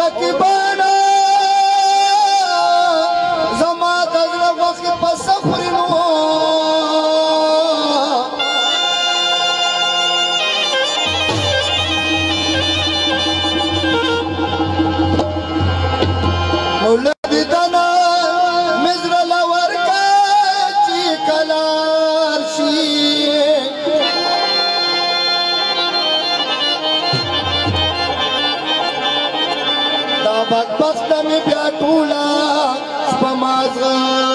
رقیبانا زما د زړه غوښې په څه خوري نو مولدیدنه مې زړه له ورکه چې کلار شي دا بدبخته مې بیا ټوله شپه مازغه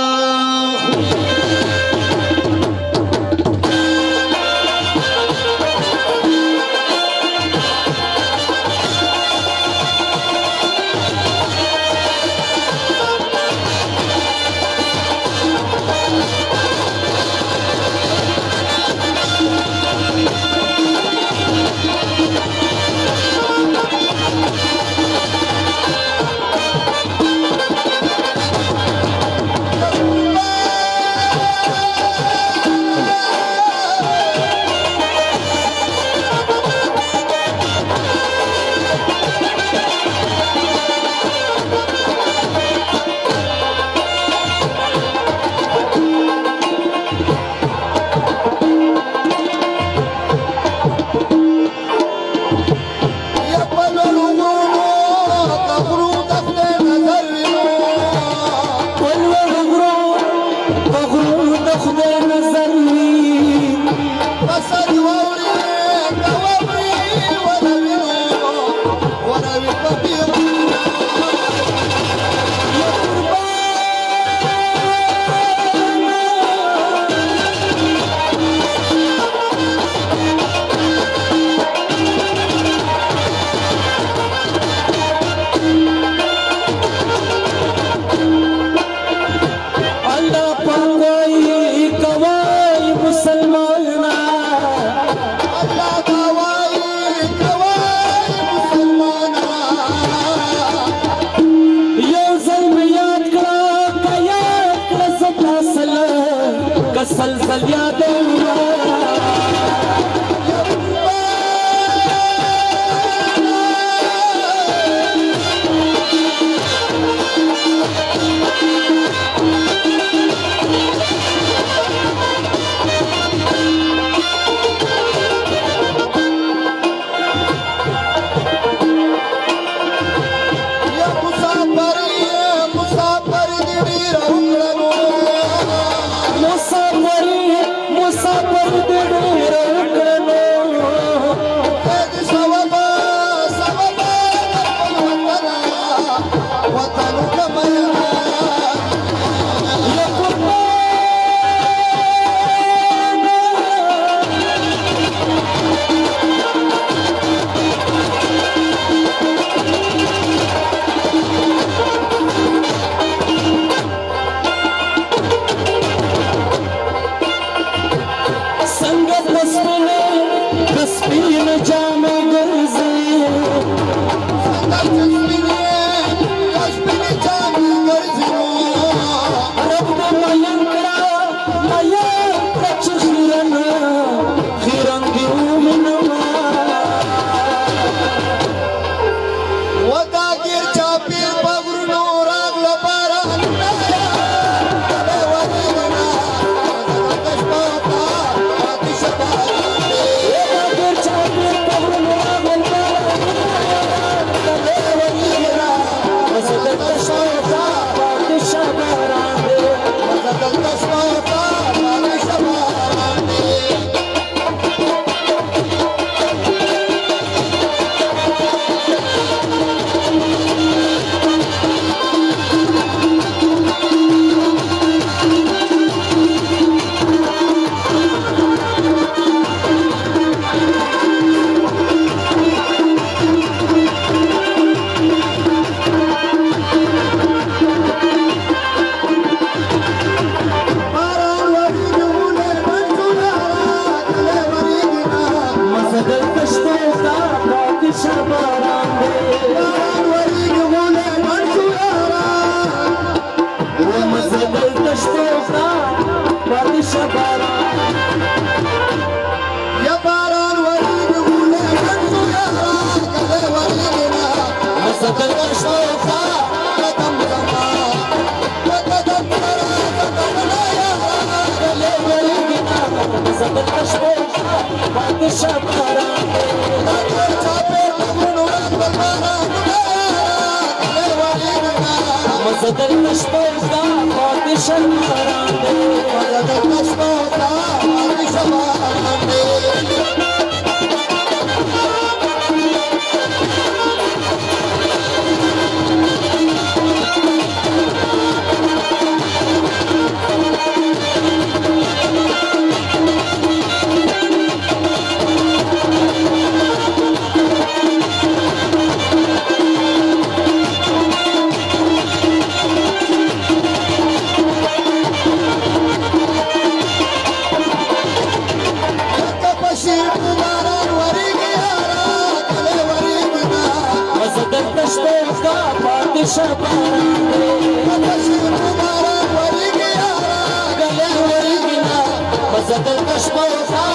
سلسل یادونه Sakın بادشاہ باران دے مزدر کشتو دا بادشاہ باران دے مزدر کشتو دا بادشاہ باران دے بادشاہ باران دے باران وری گیا گلے وری گنا مزدل کشمو تھا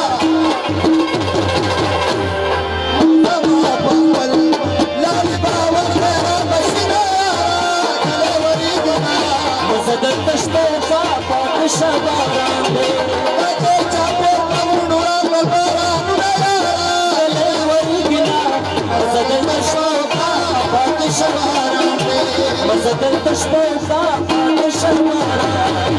تما پاول لال باور میرا بسنا گلے وری گنا مزدل کشمو تھا بادشاہ باران دے اجے چاپو نورا باران گلے وری گنا مزدل کشمو تھا بادشاہ باران مزدل کشمو تھا بادشاہ باران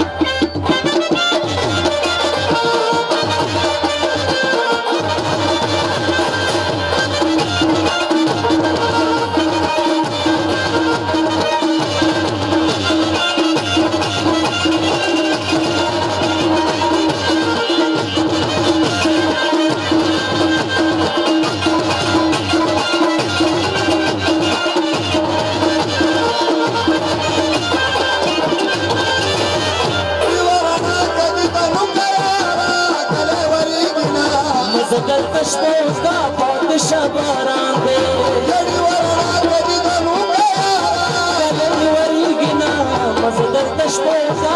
مزدل کشمو تھا بادشاہ باران دے گلے وری گنا مزدل کشمو تھا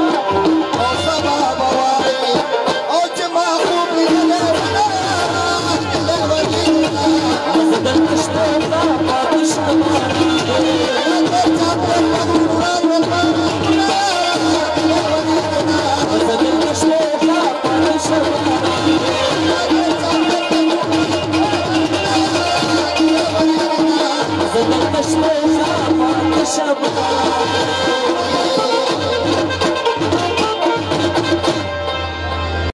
مزدل کشمو تھا بادشاہ باران دے مزدل کشمو تھا بادشاہ باران دے مزدل کشمو تھا بادشاہ باران دے